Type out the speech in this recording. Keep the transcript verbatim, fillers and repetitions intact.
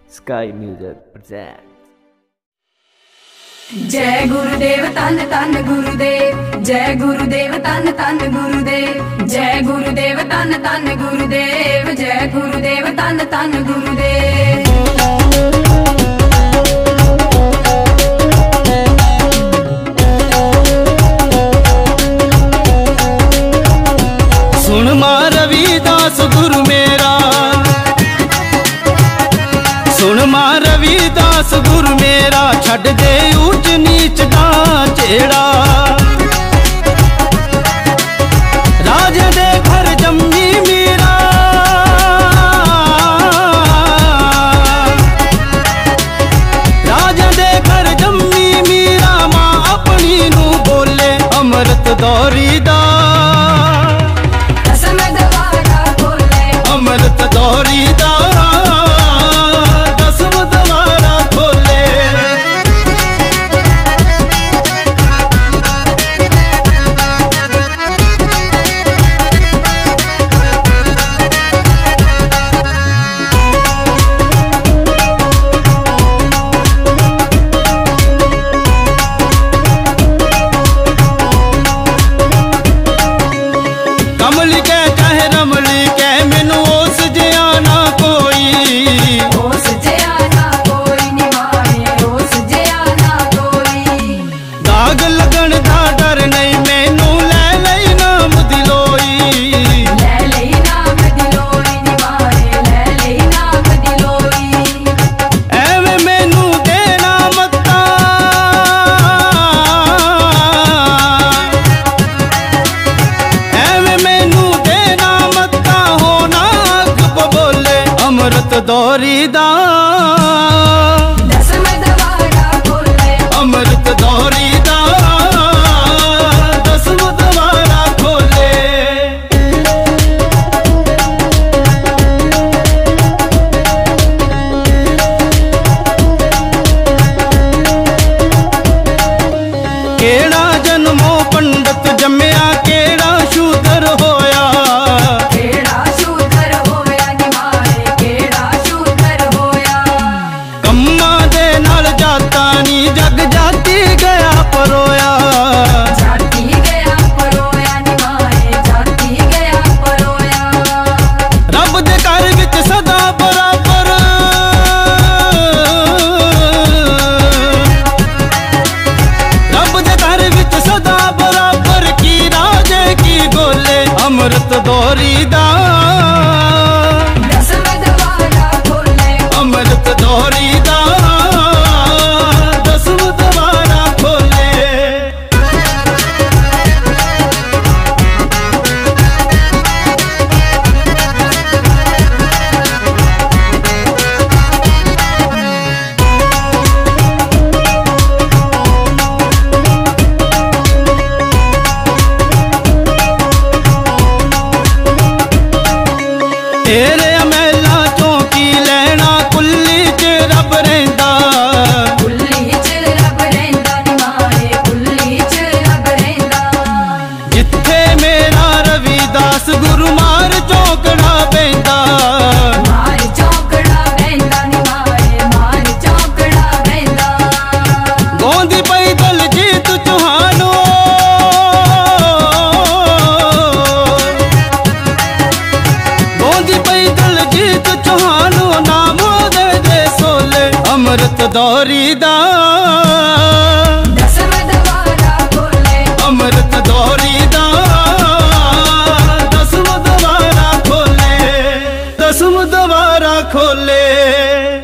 Sky Music presents. जय गुरुदेव तन तन गुरुदेव, जय गुरुदेव तन तन गुरुदेव, जय गुरुदेव तन तन गुरुदेव, जय गुरुदेव तन तन गुरुदेव। सुन मां रविदास गुरु मेरा, सुन मां रविदास गुरु मेरा, छड़ दे ऊंच नीच दा चेड़ा। राजे दे घर जम्मी मीरा, राजे दे घर जम्मी मीरा, मां अपनी नू बोले अमृत दौरी दा, अमृत दौरी दा दसम द्वारा खोले। कमली के चाहे रमली के मैनू उस जिया ना कोई, उस जिया ना कोई निभाए, उस जिया ना कोई। दाग लगन दा डर नहीं मैनू, ले लई नाम दिलोई, ले लई नाम दिलोई निभाए, ले लई नाम दिलोई। एवें मैनू देना मत्ता, एवें मैनू देना मत्ता, होना अग बोले अमृत दौरी दा, दसम द्वारा खोले, अमृत दौरी दा दसम द्वारा खोले। केड़ा जन्मो पंडित जम्मिया, केड़ा शूदर होया, केड़ा शूदर होया निभाए, केड़ा शूदर होया। कम्मा दे नाल जाता नी जग जाती गया परोया, जाती गया परोया निभाए, जाती गया परोया। रब दे घर विच सदा बराबर, रब दे घर विच सदा बराबर, की राजे की गोले अमृत दौरी दा, दसम द्वारा खोले, अमृत दौरी दा दसम द्वारा खोले। तेरे अमेला चौकी लेना, कुल्ली च रब रहिंदा, कुल्ली च रब रहिंदा निभाए, कुल्ली च रब रहिंदा। जिथे मेरा रविदास गुरु मार चौकड़ा बेंदा, मार चौकड़ा बहंदा निभाए, मार चौकड़ा बहंदा। गोंदी पई दलजीत चौहानो, गोंदी पई दलजीत चौहानो, नाम दे दे सोले अमृत दौरी दा, दसम द्वारा खोले, अमृत दौरी दा दसम द्वारा खोले, दसम द्वारा खोले।